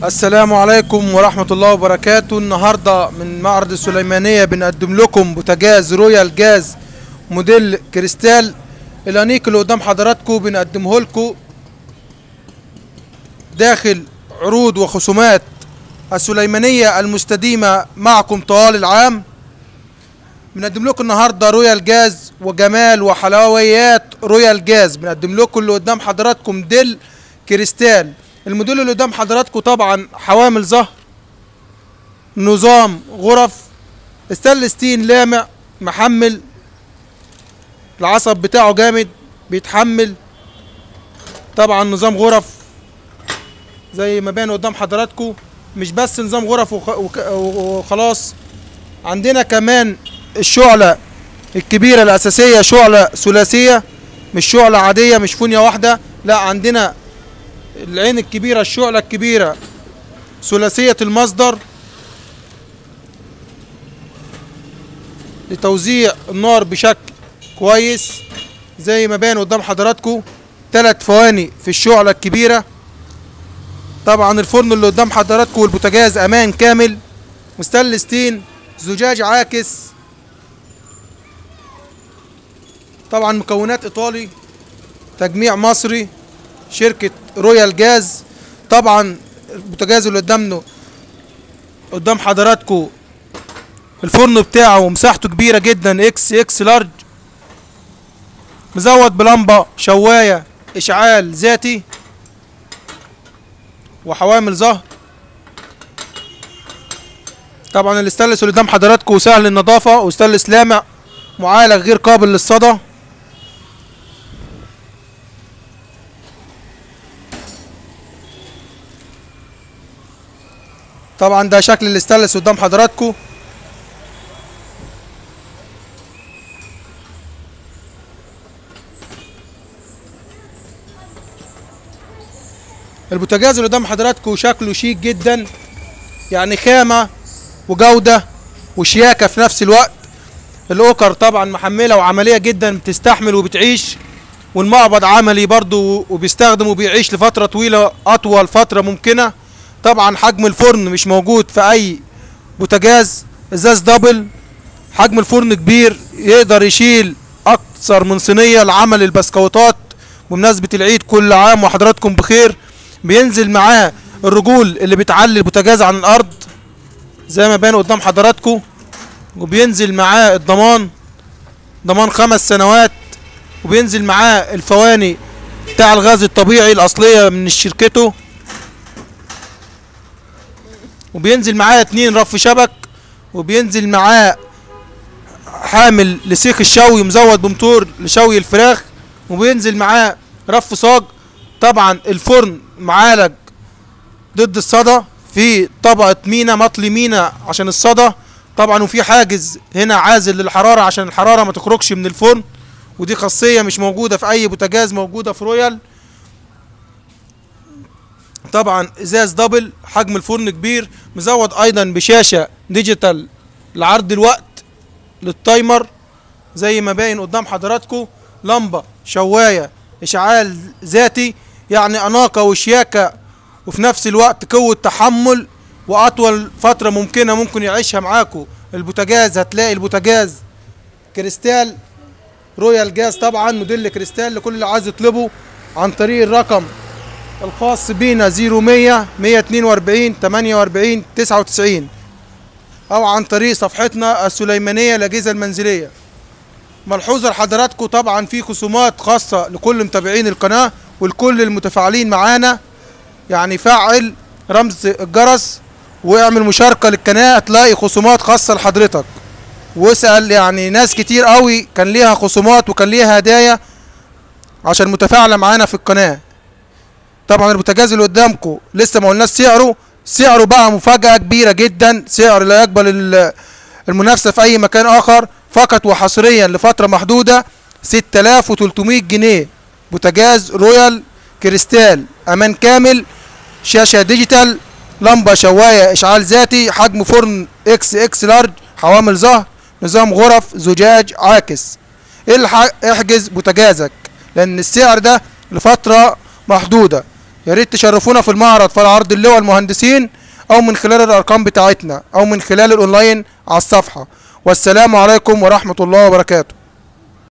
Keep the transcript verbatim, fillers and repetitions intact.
السلام عليكم ورحمة الله وبركاته. النهاردة من معرض السليمانية بنقدم لكم بوتاجاز رويال جاز موديل كريستال. الانيق اللي قدام حضراتكم بنقدمه لكم داخل عروض وخصومات السليمانية المستديمة معكم طوال العام. بنقدم لكم النهارده رويال جاز وجمال وحلويات رويال جاز. بنقدم لكم اللي قدام حضراتكم موديل كريستال. الموديل اللي قدام حضراتكم طبعا حوامل ظهر، نظام غرف، ستانلس ستيل لامع محمل، العصب بتاعه جامد بيتحمل. طبعا نظام غرف زي ما بان قدام حضراتكم، مش بس نظام غرف وخلاص، عندنا كمان الشعلة الكبيرة الأساسية شعلة ثلاثية، مش شعلة عادية، مش فونية واحدة، لا عندنا العين الكبيرة الشعلة الكبيرة ثلاثية المصدر لتوزيع النار بشكل كويس زي ما بان قدام حضراتكم. ثلاث فواني في الشعلة الكبيرة. طبعا الفرن اللي قدام حضراتكم والبوتاجاز امان كامل، ستانلس ستيل، زجاج عاكس. طبعا مكونات ايطالي، تجميع مصري، شركة رويال جاز. طبعا البوتاجاز اللي قدامنا قدام حضراتكم الفرن بتاعه مساحته كبيرة جدا، اكس اكس لارج، مزود بلمبة شواية اشعال ذاتي وحوامل ظهر. طبعا الاستانلس اللي قدام حضراتكم سهل النظافة واستانلس لامع معالج غير قابل للصدى. طبعا ده شكل الاستانلس قدام حضراتكم. البوتاجاز اللي قدام حضراتكم شكله شيك جدا، يعني خامة وجودة وشياكة في نفس الوقت. الاوكر طبعا محملة وعملية جدا، بتستحمل وبتعيش، والمقبض عملي برضو وبيستخدم وبيعيش لفترة طويلة، اطول فترة ممكنة. طبعا حجم الفرن مش موجود في اي بوتاجاز، ازاز دبل، حجم الفرن كبير يقدر يشيل اكثر من صينية لعمل البسكويتات. بمناسبة العيد كل عام وحضراتكم بخير. بينزل معاه الرجول اللي بتعلي البوتاجاز عن الارض زي ما بان قدام حضراتكم، وبينزل معاه الضمان، ضمان خمس سنوات، وبينزل معاه الفواني بتاع الغاز الطبيعي الاصلية من شركته، وبينزل معاه اتنين رف شبك، وبينزل معاه حامل لسيخ الشوي مزود بموتور لشوي الفراخ، وبينزل معاه رف صاج. طبعا الفرن معالج ضد الصدى في طبقة مينا، مطلي مينا عشان الصدى طبعا، وفي حاجز هنا عازل للحرارة عشان الحرارة ما تخرجش من الفرن، ودي خاصية مش موجودة في اي بوتاجاز موجودة في رويال. طبعا ازاز دبل، حجم الفرن كبير، مزود ايضا بشاشة ديجيتال لعرض الوقت للتايمر زي ما باين قدام حضراتكم، لمبة شواية اشعال ذاتي، يعني اناقة وشياكة وفي نفس الوقت قوة تحمل واطول فترة ممكنة ممكن يعيشها معاكم البوتاجاز. هتلاقي البوتاجاز كريستال رويال جاز، طبعا موديل كريستال، لكل اللي عايز يطلبه عن طريق الرقم الخاص بينا صفر مية مية اتنين واربعين تمانية واربعين تسعة وتسعين، او عن طريق صفحتنا السليمانية الاجهزة المنزلية. ملحوظة لحضراتكم طبعا في خصومات خاصة لكل متابعين القناة ولكل المتفاعلين معانا، يعني فعل رمز الجرس واعمل مشاركة للقناة هتلاقي خصومات خاصة لحضرتك. واسأل، يعني ناس كتير قوي كان ليها خصومات وكان ليها هدايا عشان متفاعلة معانا في القناة. طبعا البوتاجاز اللي قدامكم لسه ما قلناش سعره، سعره بقى مفاجأة كبيرة جدا، سعر لا يقبل المنافسة في اي مكان اخر، فقط وحصريا لفترة محدودة ستة آلاف وتلتمية جنيه. بوتاجاز رويال كريستال امان كامل، شاشة ديجيتال، لمبة شواية اشعال ذاتي، حجم فرن اكس اكس لارج، حوامل ظهر، نظام غرف، زجاج عاكس. الحق احجز بوتاجازك لان السعر ده لفترة محدودة. يا ريت تشرفونا في المعرض في عرض اللواء المهندسين، او من خلال الارقام بتاعتنا، او من خلال الاونلاين على الصفحة. والسلام عليكم ورحمة الله وبركاته.